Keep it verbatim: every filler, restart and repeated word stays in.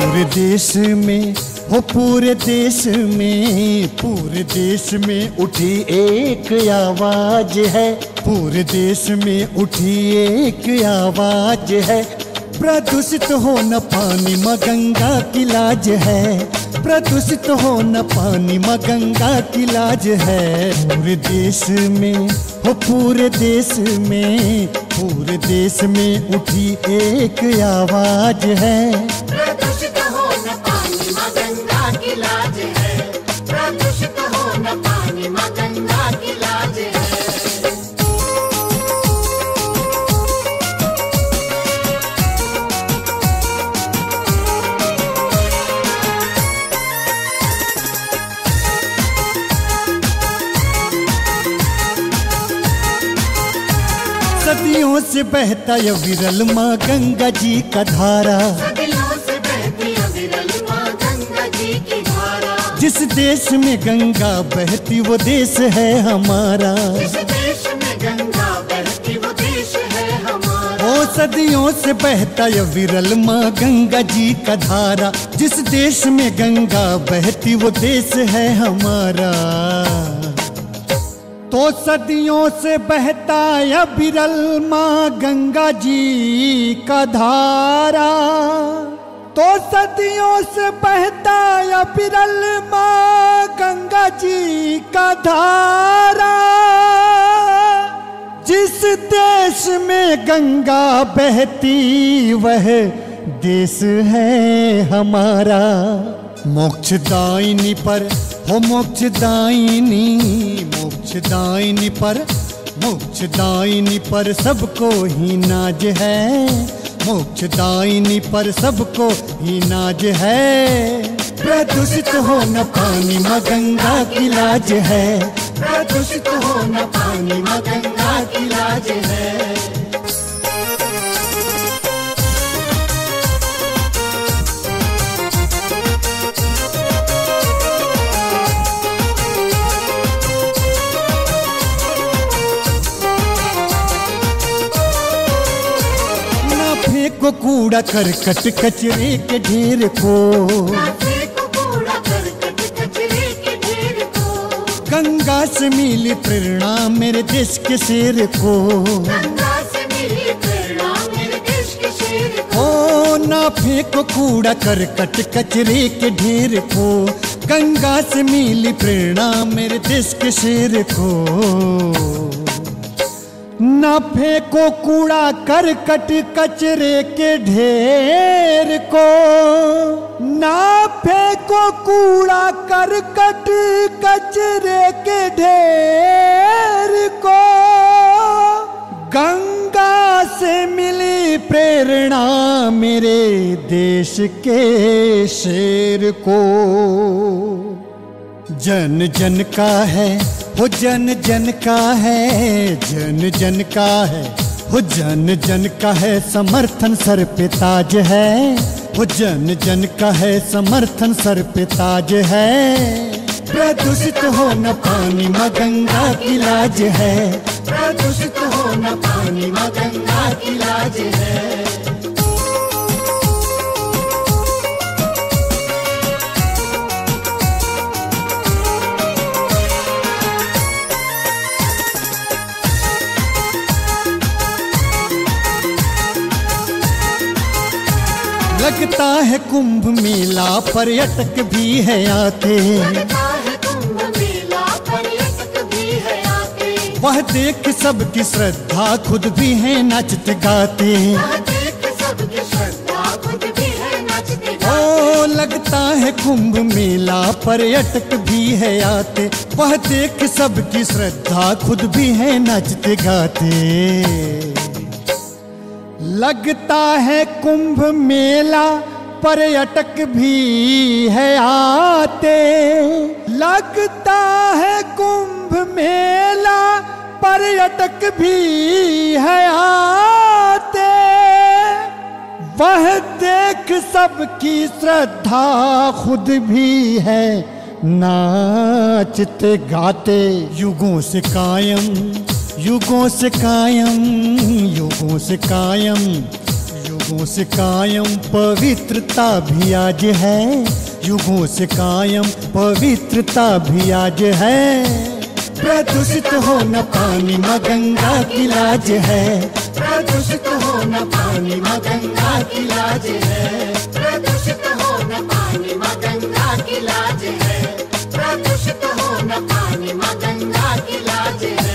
पूरे देश में हो पूरे देश में पूरे देश में उठी एक आवाज है, पूरे देश में उठी एक आवाज है। प्रदूषित हो न पानी माँ गंगा की लाज है, प्रदूषित हो न पानी माँ गंगा की लाज है। पूरे देश में हो पूरे देश में पूरे देश में उठी एक आवाज है। प्रदूषित हो न पानी माँ गंगा की लाज है, प्रदूषित हो न पानी माँ गंगा की लाज है। सदियों से बहता ये विरल माँ गंगा जी का धारा, सदियों से बहती अविरल माँ गंगा जी की धारा। जिस देश में गंगा बहती वो देश है हमारा, जिस देश में गंगा बहती वो देश है हमारा। ओ सदियों से बहता ये विरल माँ गंगा जी का धारा, जिस देश में गंगा बहती वो देश है हमारा। तो सदियों से बहता या विरल माँ गंगा जी का धारा, तो सदियों से बहता या विरल माँ गंगा जी का धारा। जिस देश में गंगा बहती वह देश है हमारा। मोक्षदायिनी पर हो मोक्षदायिनी, मोक्षदायिनी पर मोक्षदायिनी पर सबको ही नाज है, मोक्षदायिनी पर सबको ही नाज है। प्रदूषित हो न पानी माँ गंगा की लाज है, प्रदूषित हो न पानी माँ गंगा की लाज है। को कूड़ा करकट कचरे के ढेर को, को कूड़ा करकट कचरे के ढेर को। गंगा से मिली प्रेरणा मेरे देश के शेर को, गंगा से मिली प्रेरणा मेरे देश के शेर को। ओ ना फेंको कूड़ा करकट कचरे के ढेर को, गंगा से मिली प्रेरणा मेरे देश के शेर को। ना फेंको कूड़ा करकट कचरे के ढेर को, ना फेंको कूड़ा करकट कचरे के ढेर को। गंगा से मिली प्रेरणा मेरे देश के शेर को। जन जन का है हो जन जन का है, जन जन का है हो जन जन का है समर्थन सर पे ताज है, हो जन जन का है समर्थन सर पे ताज है। प्रदूषित हो न पानी माँ गंगा की लाज है, प्रदूषित हो न पानी माँ गंगा की लाज है। लगता है कुंभ मेला पर्यटक भी है आते, लगता है कुंभ मेला पर्यटक भी है आते। वह देख सबकी श्रद्धा खुद भी है नाचते गाते, वह देख सबकी श्रद्धा खुद भी है नाचते गाते। ओ लगता है कुंभ मेला पर्यटक भी है आते, वह देख सबकी श्रद्धा खुद भी है नाचते गाते। लगता है कुंभ मेला पर्यटक भी है आते, लगता है कुंभ मेला पर्यटक भी है आते। वह देख सबकी श्रद्धा खुद भी है नाचते गाते। युगों से कायम युगों से कायम युगों से कायम युगों से कायम पवित्रता भी आज है, युगों से कायम पवित्रता भी आज है। प्रदूषित हो न पानी माँ गंगा की लाज है, प्रदूषित हो न पानी माँ गंगा की लाज है, प्रदूषित हो न पानी माँ गंगा की लाज है, प्रदूषित हो न पानी माँ गंगा की लाज है।